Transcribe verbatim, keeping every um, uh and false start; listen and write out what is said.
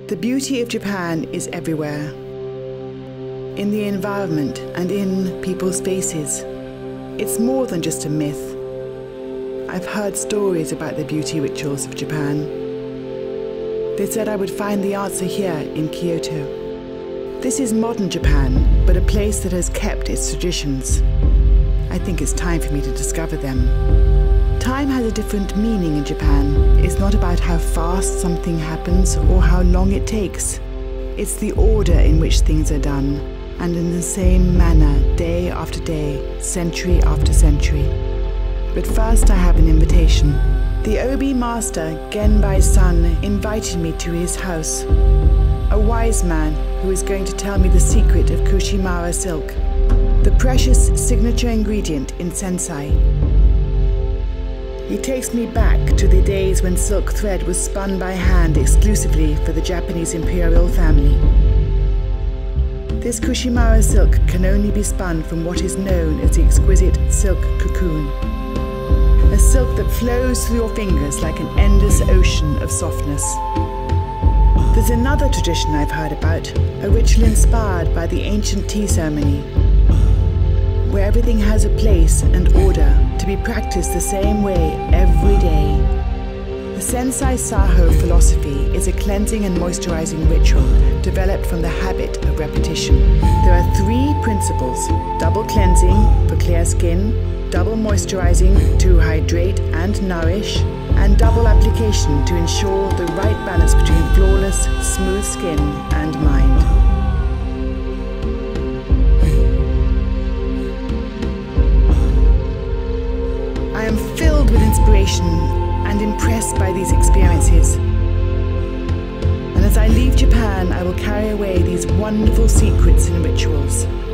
The beauty of Japan is everywhere, in the environment and in people's faces. It's more than just a myth. I've heard stories about the beauty rituals of Japan. They said I would find the answer here in Kyoto. This is modern Japan, but a place that has kept its traditions. I think it's time for me to discover them. Time has a different meaning in Japan. It's not about how fast something happens or how long it takes. It's the order in which things are done, and in the same manner, day after day, century after century. But first I have an invitation. The Obi master, Genbai's son, invited me to his house. A wise man who is going to tell me the secret of Kushimara silk, the precious signature ingredient in Sensai. He takes me back to the days when silk thread was spun by hand exclusively for the Japanese imperial family. This Kushimara silk can only be spun from what is known as the exquisite silk cocoon. A silk that flows through your fingers like an endless ocean of softness. There's another tradition I've heard about, a ritual inspired by the ancient tea ceremony, where everything has a place and order to be practiced the same way every day. The Sensai Saho philosophy is a cleansing and moisturizing ritual developed from the habit of repetition. There are three principles: double cleansing for clear skin, double moisturizing to hydrate and nourish, and double application to ensure the right balance between flawless, smooth skin and mind. I am filled with inspiration and impressed by these experiences. And as I leave Japan, I will carry away these wonderful secrets and rituals.